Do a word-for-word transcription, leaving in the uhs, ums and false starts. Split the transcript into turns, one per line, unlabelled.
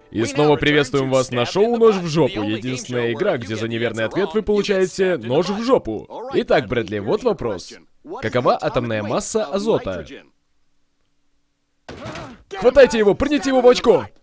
И снова приветствуем вас на шоу «Нож в жопу». Единственная игра, где за неверный ответ вы получаете нож в жопу. Итак, Брэдли, вот вопрос. Какова атомная масса азота? Хватайте его, прыгните его в очко!